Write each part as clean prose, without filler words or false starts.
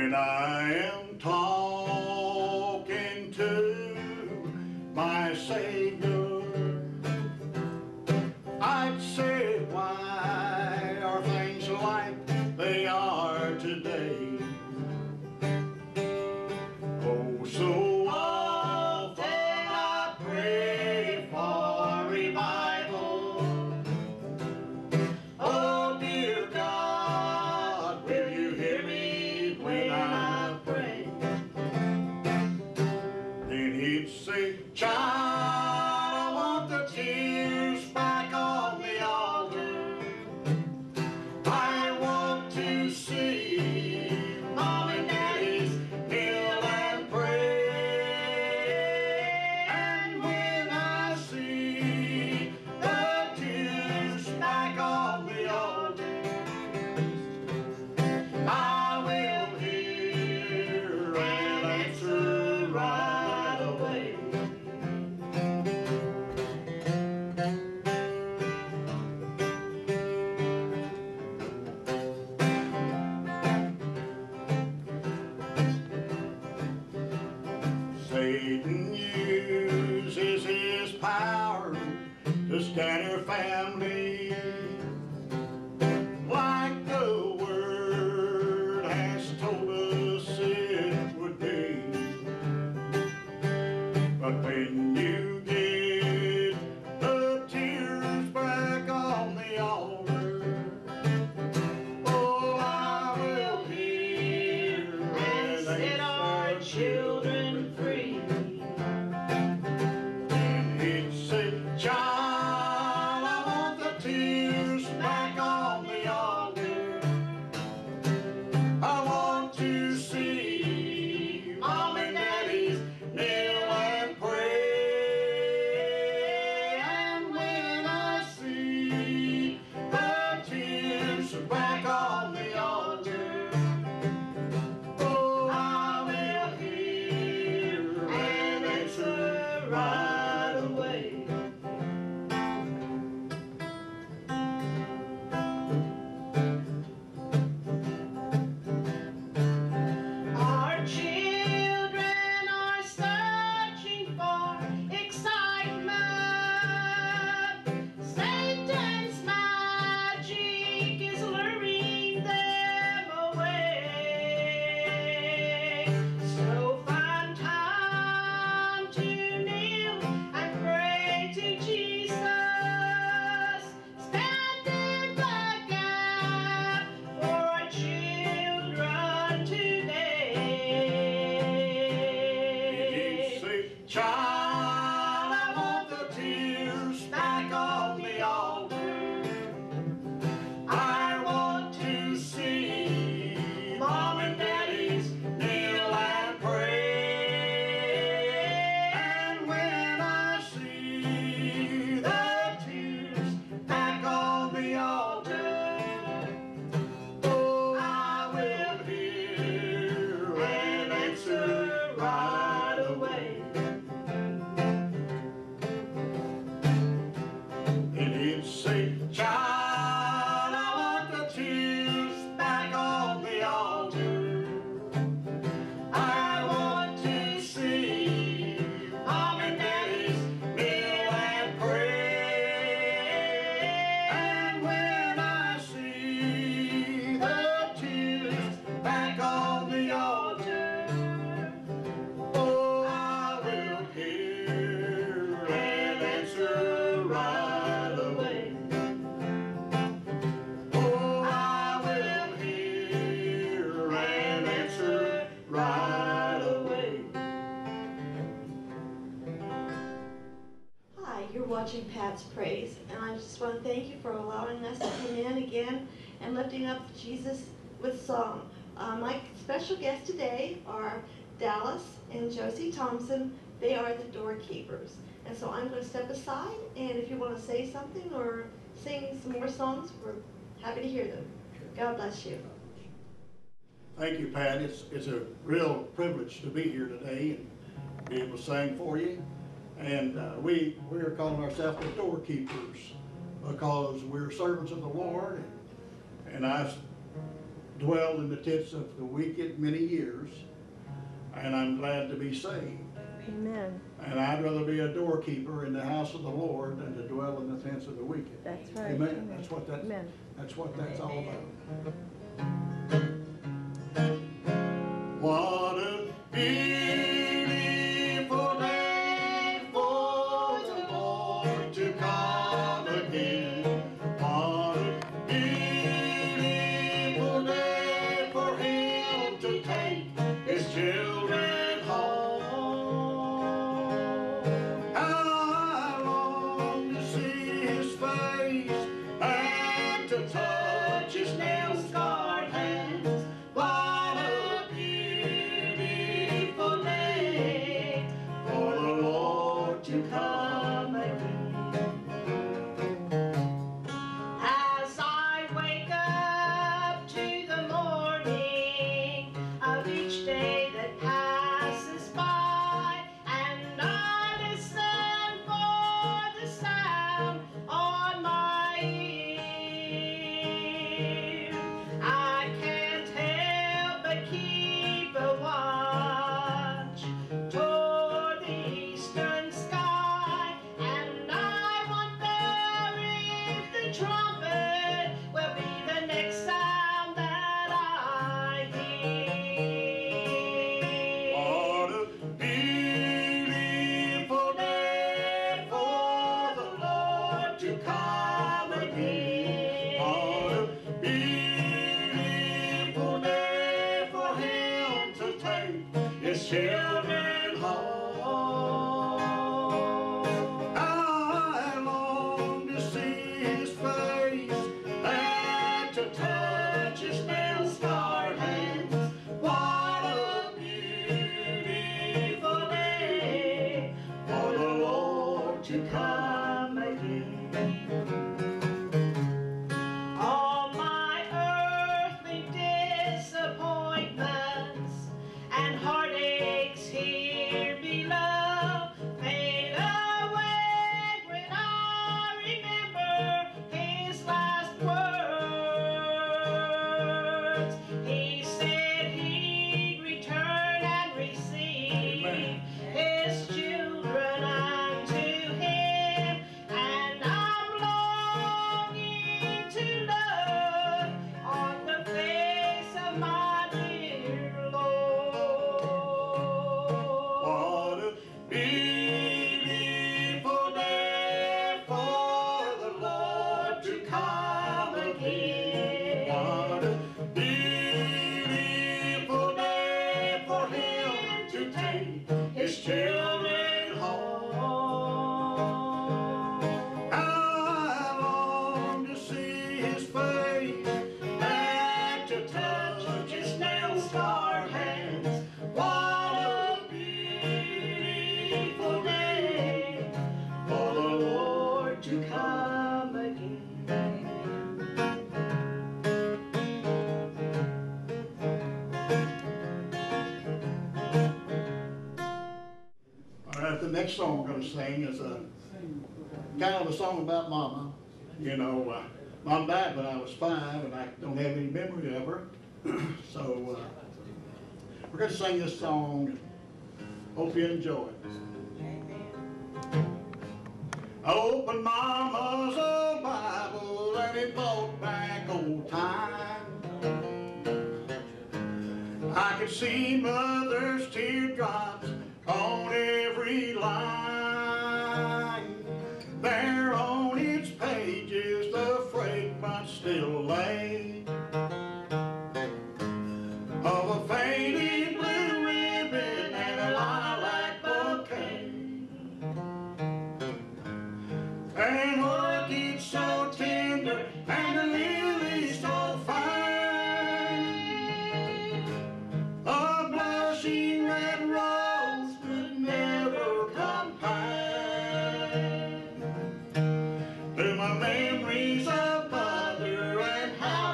when I am talking to my Savior, I'd say, why are things like they are today? Oh, so often I pray for revival. Oh, dear God, will you hear me when I pray? Then he'd say, child, I want the tears back on the altar. I want to see Mom and Daddy's kneel and pray. And when I see the tears back on the altar, I will hear and answer right away. Satan uses his power to scatter family, like the Word has told us it would be. But when you get the tears back on the altar, oh, I will hear and set our children free. And he'd say, child, I want the tears back on the altar. I want to see Mom and Daddy's kneel and pray. And when I see the tears back on the altar, oh, I will hear and answer right away. Our children are searching for excitement. Satan's magic is luring them away. So find time to kneel and pray to Jesus. Stand in the gap for our children today. He'd say, child, I want the tears back on the altar. I want to see Mom and Daddy's kneel and pray. And when I see the tears back on the altar, oh, I will hear and answer right away. And he'd say, child, I want the tears back on the altar. I want to see Mom and Daddy's kneel and pray. And when I see the tears back on the altar, oh, I will hear and answer right away. Oh, I will hear and answer right away. Hi, you're watching Patspraze, and I just want to thank you for allowing us to come in again and lifting up Jesus with song. My special guests today are Dallas and Josie Thompson. They are the doorkeepers. And so I'm going to step aside, and if you want to say something or sing some more songs, we're happy to hear them. God bless you. Thank you, Pat. It's a real privilege to be here today and be able to sing for you. And we're calling ourselves the doorkeepers because we're servants of the Lord. And I dwelled in the tents of the wicked many years, and I'm glad to be saved. Amen. And I'd rather be a doorkeeper in the house of the Lord than to dwell in the tents of the wicked. That's right. Amen. Amen. That's what that's all about. What a beautiful day for the Lord to come again. What a beautiful day for Him to take His children home. How I long to see His face and to touch His nail-scarred hands. What a beautiful day for the Lord to come again. As I wake up to the morning of each day that passes by, and I listen for the sound on my ear, I can't help but keep a watch toward the eastern sky, and I wonder if the trumpet will be the next sound that I hear. What a beautiful day for the Lord to come again. What a beautiful day for Him to take His children home. I long to see His face and to touch His nail-scarred hands. What a beautiful day for the Lord to come again. All my earthly disappointments and heartaches here below fade away when I remember His last words. He said He'd return and receive His children unto Him, and I'm longing to look on the face of my dear Lord. What a beautiful day for the Lord to come again. What a beautiful day for Him to take His children home. I long to see His face and to touch His nail-scarred hands. What a beautiful day for the Lord to come again. All right, the next song I'm going to sing is kind of a song about Mama. You know, Mom died when I was 5, and I don't have any memory of her. So we're going to sing this song. Hope you enjoy it. I opened Mama's old Bible and it brought back old times. I could see Mother's teardrops on every line. There on its pages the fragments still lay of a faded blue ribbon and a lilac bouquet, and orchids so tender and a lily so fine. A blushing red rose could never compare to my memories of Mother and how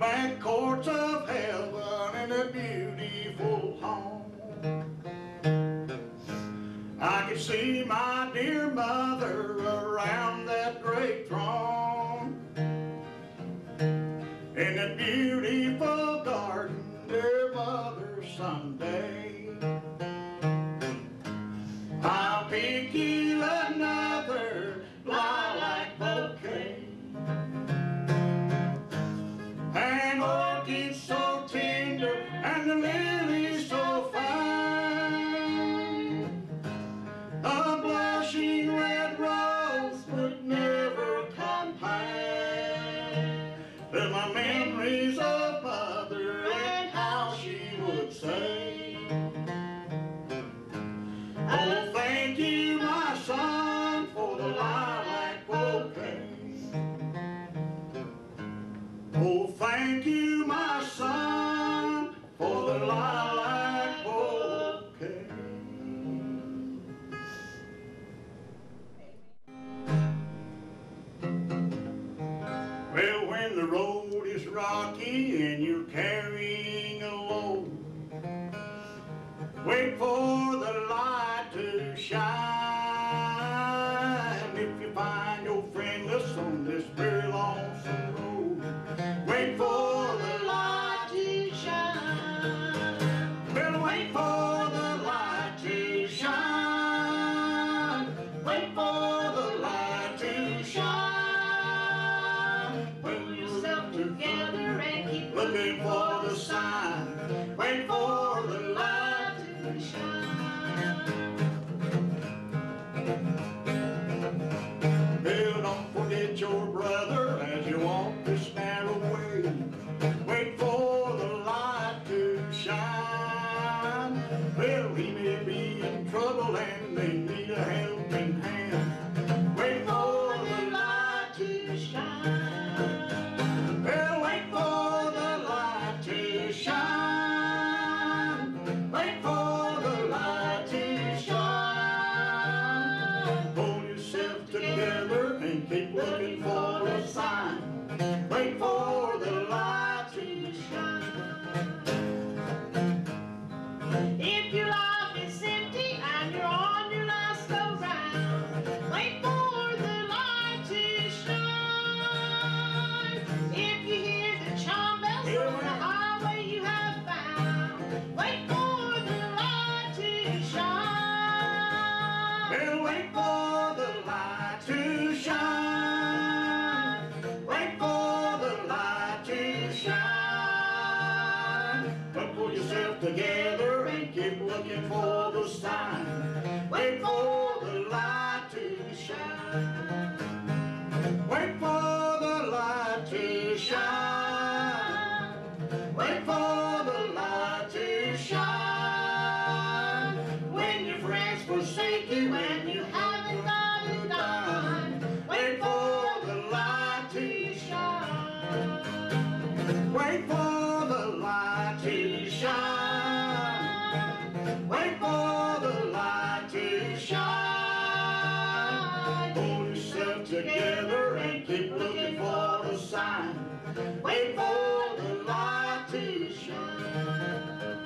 back courts of heaven in a beautiful home. I can see my dear mother around that great throne. In that beautiful garden, dear mother, someday I'll pick you another lilac bouquet. An orchid so tender and the lily so fine, a blushing red rose would never compare with my memories of mother and how she would say, oh, thank you, my son, for the lilac bouquet. Oh, thank you, my son, for the lilac bouquet. Well, when the road is rocky and you're carrying a load, wait for the light to shine. If you find your friendless on this very lonesome road, wait for the light to shine. Well, wait for the light to shine. Wait for the light to shine. Pull yourself together and keep looking for the sign. Wait for the light to shine. Well, don't forget your brother as you walk this narrow way. Wait for the light to shine. Well, he may be in trouble and they need a helping hand. Wait for the light to shine. Well, wait for the light to shine. Wait for the light to shine. Pull yourself together and keep looking for a sign. Wait for the light to shine. If your life is empty and you're on your last go-round, wait for the light to shine. If you hear the chime bells on the highway you have found, wait for the light to shine. Well, wait for the light to shine. Wait for the light to shine. But pull yourself together and keep looking for the sign. Wait for the light to shine. Wait for the light to shine. Wait for the light to shine. When your friends forsake you and you haven't got a dime, wait for the light to shine. Wait for the light to shine. Wait for the light to shine. Pull yourself together and keep looking for the sign. Wait for the light to shine.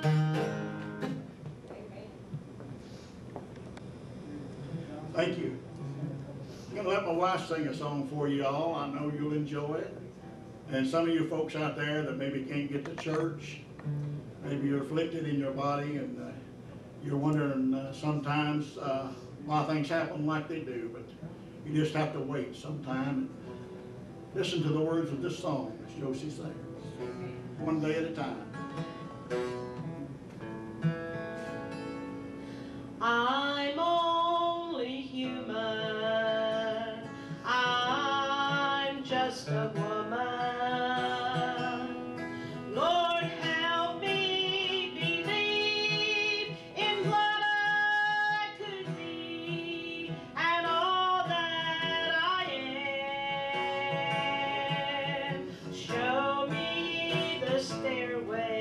Thank you. I'm going to let my wife sing a song for you all. I know you'll enjoy it. And some of you folks out there that maybe can't get to church, maybe you're afflicted in your body and you're wondering sometimes why things happen like they do, but you just have to wait sometime and listen to the words of this song, as Josie sings, one day at a time. I'm only human. I'm just a woman. Lord, help me believe in what I could be and all that I am. Show me the stairway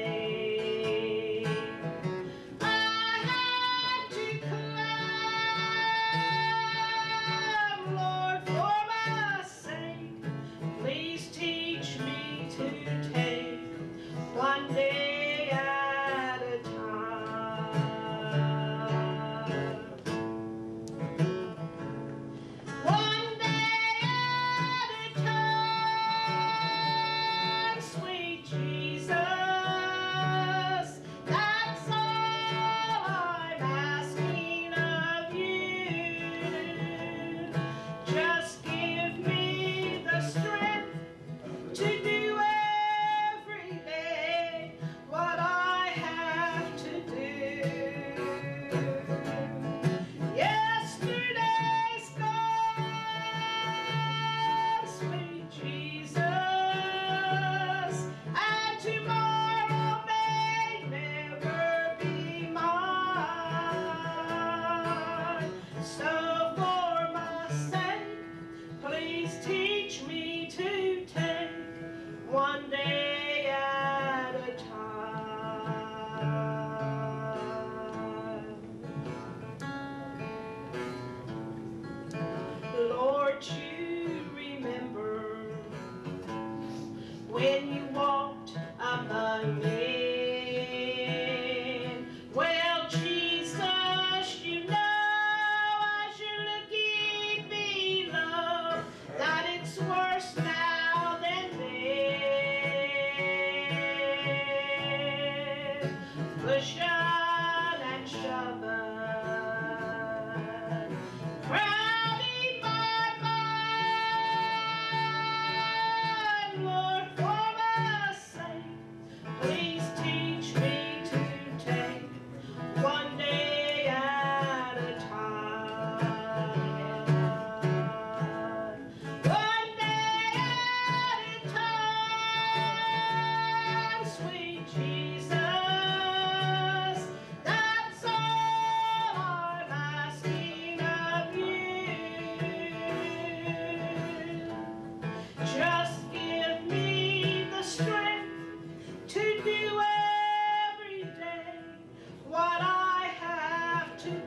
to do.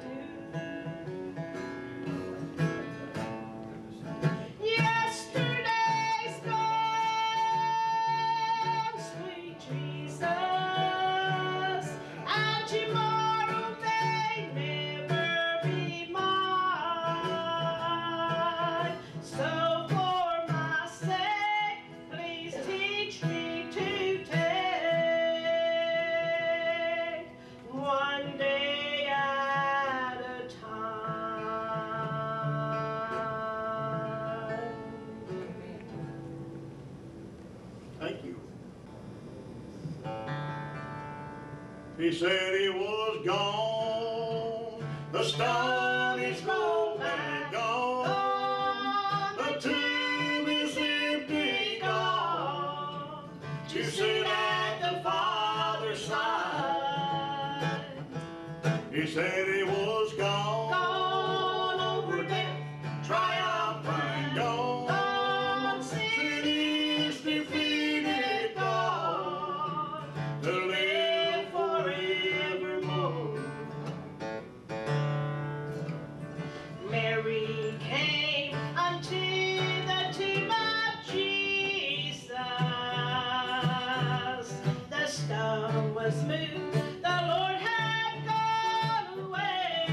Yesterday's gone, sweet Jesus, and tomorrow may never be mine. So for my sake, please teach me to take one day at a time. Thank you. He said he was gone. The stone is rolled back, gone. The tomb is empty, gone. To sit at the Father's side. He said he was gone. Gone over death, Triumphant, gone. gone, Sin is defeated, gone. to live forevermore. Mary came unto the tomb of Jesus. The stone was moved, the Lord had gone away.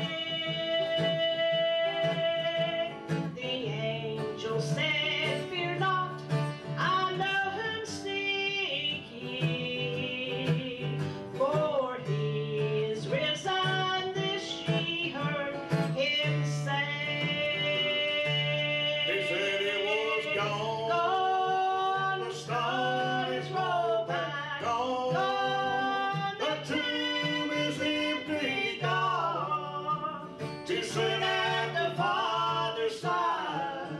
The angel said, "Fear not, I know whom seek ye, for he is risen." This she heard him say. He said he was gone. Gone, The stone is rolled back, gone. gone, The tomb is empty, gone. To sit at the Father's side.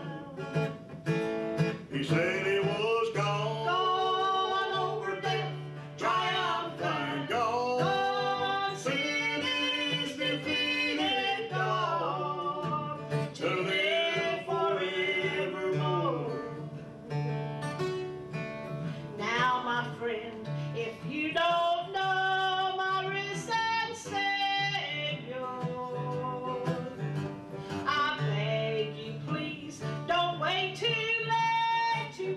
He said he was gone. gone over death, Triumphant, gone. gone, Sin is defeated, gone. to live forevermore. Now, my friend, if you don't know my risen Savior, I beg you, please, don't wait too late to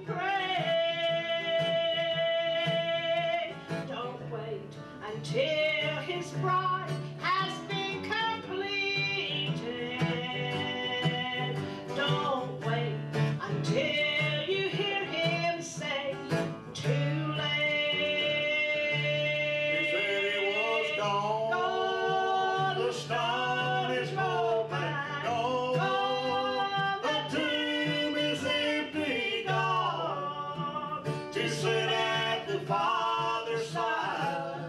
pray. Don't wait until his bride has been completed. Don't wait until you hear him say, "Too late." He said he was gone. Gone. The stone is rolled back, gone. The tomb is empty, gone. To sit at the Father's side.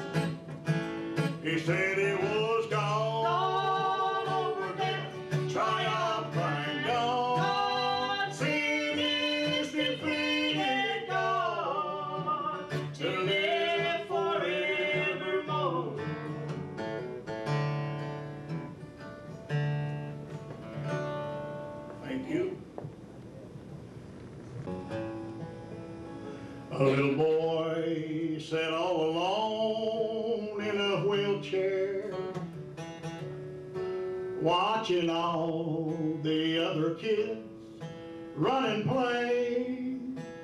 He said he was gone. Gone over death, Triumphant, gone. gone, Sin is defeated, gone, to live forevermore. Thank you. A little boy sat all alone in a wheelchair, watching all the other kids run and play.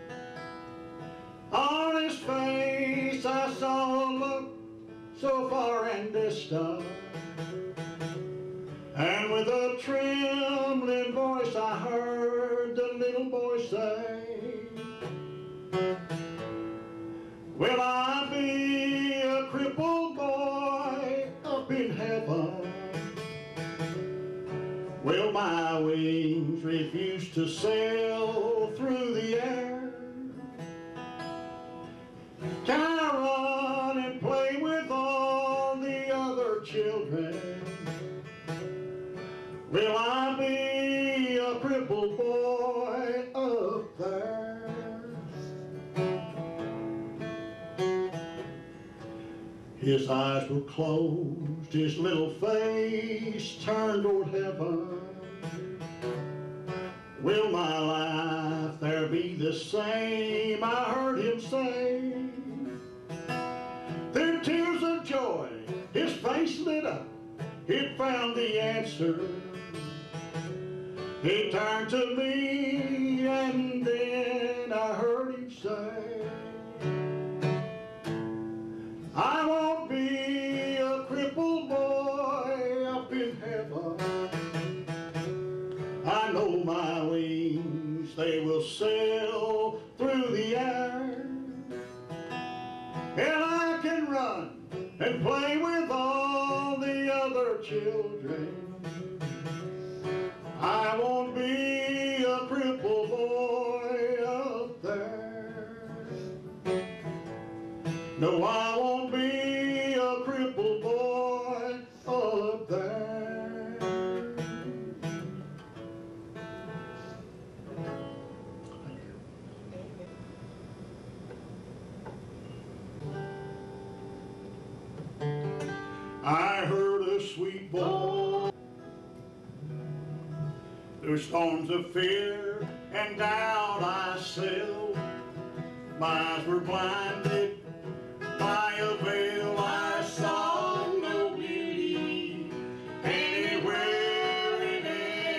On his face I saw a look so far and distant, and with a trembling voice I heard the little boy say, "Will I be a crippled boy up in heaven? Will my wings refuse to sail through the air? Can I run and play with all the other children? Will I be a crippled boy up there?" His eyes were closed, his little face turned toward heaven. "Will my life there be the same?" I heard him say. Through tears of joy, his face lit up he found the answer. He turned to me and then I heard him say, I won't be a crippled boy up in heaven. I know my wings, they will sail through the air, and I can run and play with all the other children. I won't be a crippled boy up there. No, I won't be a crippled boy up there. I heard a sweet voice through storms of fear and doubt I sailed. My eyes were blinded by a veil. I saw no beauty anywhere in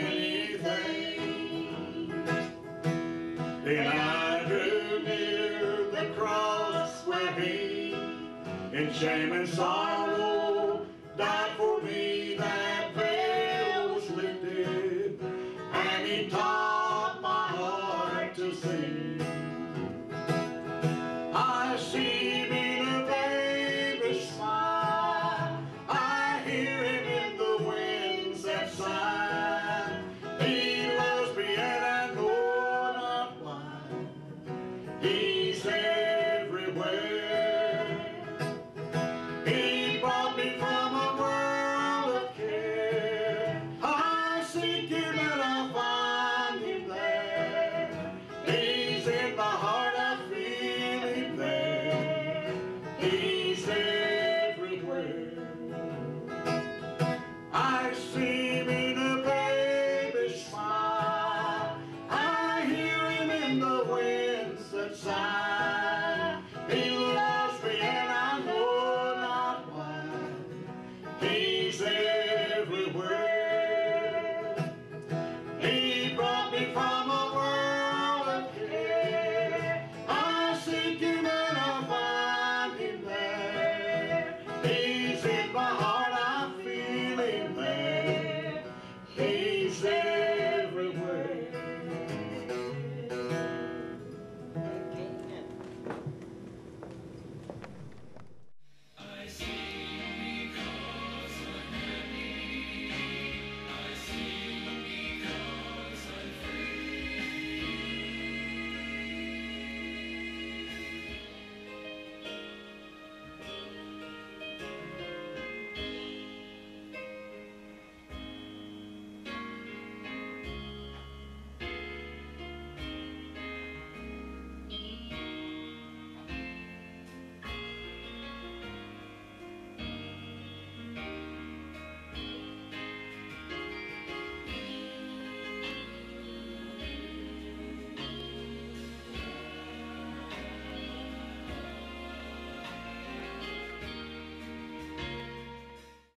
anything. Then I drew near the cross where he, in shame and sorrow, died for me. That veil was lifted, and he taught my heart to sing. I see him in a baby's smile. I hear him in the winds that sigh. He loves me and I know not why. He's everywhere. He brought me from a world of care. I seek him and I find him there. He's in my heart, I feel him there. He's everywhere. I see him in a baby's smile. I hear him in the winds that sigh. He loves me and I know not why. He's there.